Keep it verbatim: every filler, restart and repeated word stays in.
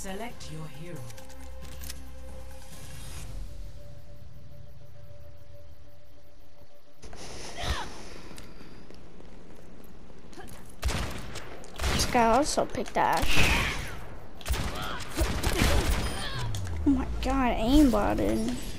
Select your hero. This guy also picked Ash. Oh my god, aimbotted.